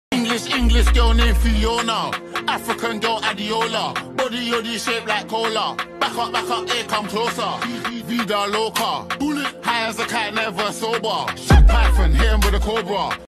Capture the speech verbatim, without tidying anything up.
English, English girl named Fiona. African girl Adiola. Body yoddy shaped like cola. Back up, back up, here come closer. Vida loca. Bullet high as a cat, never sober. Shot Python, hit him with a cobra.